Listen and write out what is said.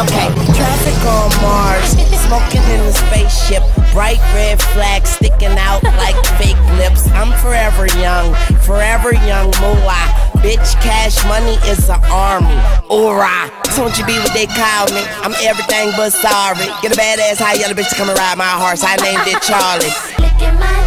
Okay, traffic on Mars, smoking in the spaceship, bright red flags sticking out like fake lips. I'm forever young moolah. Bitch, cash money is an army. Hoorah! So won't you be what they call me? I'm everything but sorry. Get a badass high yellow bitch to come and ride my horse. I named it Charlie.